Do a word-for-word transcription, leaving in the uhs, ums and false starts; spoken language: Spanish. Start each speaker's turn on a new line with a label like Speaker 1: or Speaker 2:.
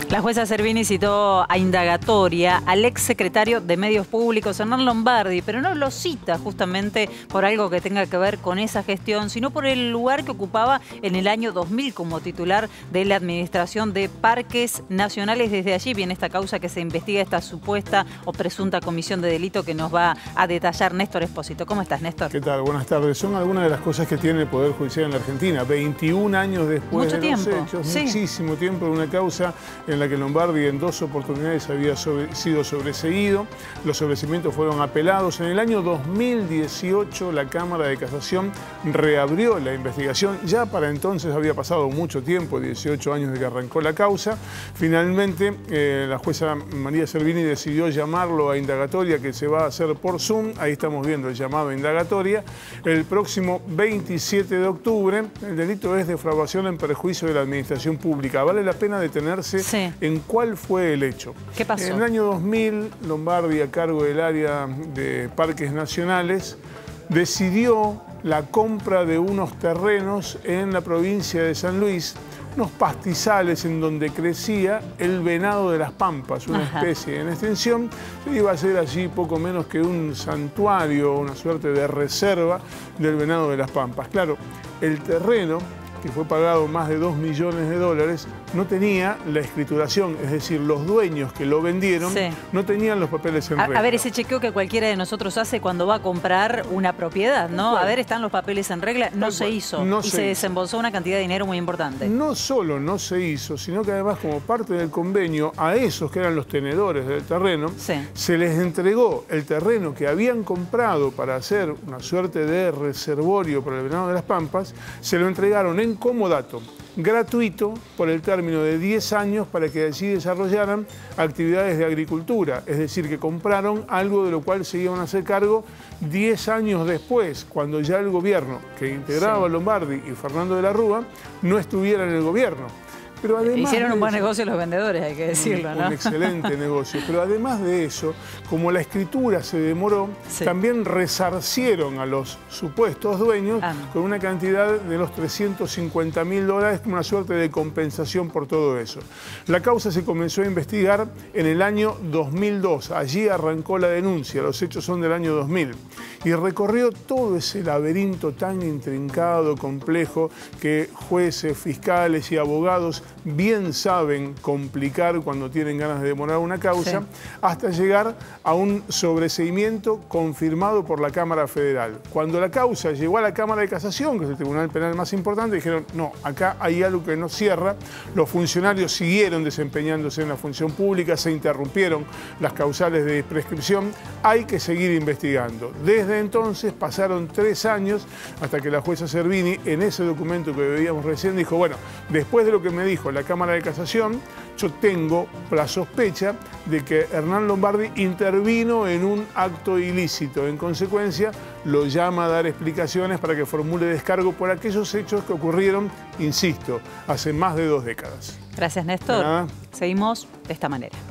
Speaker 1: La jueza Servini citó a indagatoria al exsecretario de Medios Públicos, Hernán Lombardi, pero no lo cita justamente por algo que tenga que ver con esa gestión, sino por el lugar que ocupaba en el año dos mil como titular de la Administración de Parques Nacionales. Desde allí viene esta causa que se investiga, esta supuesta o presunta comisión de delito que nos va a detallar Néstor Espósito. ¿Cómo estás, Néstor?
Speaker 2: ¿Qué tal? Buenas tardes. Son algunas de las cosas que tiene el Poder Judicial en la Argentina. veintiún años después
Speaker 1: Mucho
Speaker 2: de
Speaker 1: tiempo.
Speaker 2: los hechos,
Speaker 1: Sí.
Speaker 2: muchísimo tiempo, de una causa en la que Lombardi en dos oportunidades había sobre, sido sobreseído. Los sobreseimientos fueron apelados. En el año dos mil dieciocho la Cámara de Casación reabrió la investigación. Ya para entonces había pasado mucho tiempo, dieciocho años de que arrancó la causa. Finalmente eh, la jueza María Servini decidió llamarlo a indagatoria, que se va a hacer por Zoom. Ahí estamos viendo el llamado a indagatoria. El próximo veintisiete de octubre, el delito es defraudación en perjuicio de la administración pública. Vale la pena detenerse sí. en cuál fue el hecho.
Speaker 1: ¿Qué pasó?
Speaker 2: En el año dos mil, Lombardi, a cargo del área de Parques Nacionales, decidió la compra de unos terrenos en la provincia de San Luis, unos pastizales en donde crecía el venado de las Pampas, una Ajá. especie en extensión. Iba a ser allí poco menos que un santuario, una suerte de reserva del venado de las Pampas. Claro, el terreno, que fue pagado más de dos millones de dólares, no tenía la escrituración, es decir, los dueños que lo vendieron sí. no tenían los papeles en
Speaker 1: a,
Speaker 2: regla.
Speaker 1: A ver, ese chequeo que cualquiera de nosotros hace cuando va a comprar una propiedad, ¿no? A ver, ¿están los papeles en regla? No se hizo
Speaker 2: no
Speaker 1: y
Speaker 2: se
Speaker 1: se desembolsó una cantidad de dinero muy importante.
Speaker 2: No solo no se hizo, sino que además, como parte del convenio, a esos que eran los tenedores del terreno, sí. se les entregó el terreno que habían comprado para hacer una suerte de reservorio para el venado de las Pampas, se lo entregaron en comodato, gratuito, por el término de diez años para que allí desarrollaran actividades de agricultura. Es decir, que compraron algo de lo cual se iban a hacer cargo diez años después, cuando ya el gobierno que integraba sí. Lombardi y Fernando de la Rúa no estuviera en el gobierno. Pero además
Speaker 1: hicieron un buen
Speaker 2: eso,
Speaker 1: negocio los vendedores, hay que decirlo, ¿no?
Speaker 2: Un excelente negocio. Pero además de eso, como la escritura se demoró, sí. también resarcieron a los supuestos dueños ah. con una cantidad de los trescientos cincuenta mil dólares, como una suerte de compensación por todo eso. La causa se comenzó a investigar en el año dos mil dos. Allí arrancó la denuncia. Los hechos son del año dos mil. Y recorrió todo ese laberinto tan intrincado, complejo, que jueces, fiscales y abogados bien saben complicar cuando tienen ganas de demorar una causa, sí. hasta llegar a un sobreseimiento confirmado por la Cámara Federal. Cuando la causa llegó a la Cámara de Casación, que es el tribunal penal más importante, dijeron, no, acá hay algo que no cierra. Los funcionarios siguieron desempeñándose en la función pública, se interrumpieron las causales de prescripción, hay que seguir investigando. Desde entonces pasaron tres años hasta que la jueza Servini, en ese documento que veíamos recién, dijo, bueno, después de lo que me dijo la Cámara de Casación, yo tengo la sospecha de que Hernán Lombardi intervino en un acto ilícito. En consecuencia, lo llama a dar explicaciones para que formule descargo por aquellos hechos que ocurrieron, insisto, hace más de dos décadas.
Speaker 1: Gracias, Néstor. Seguimos de esta manera.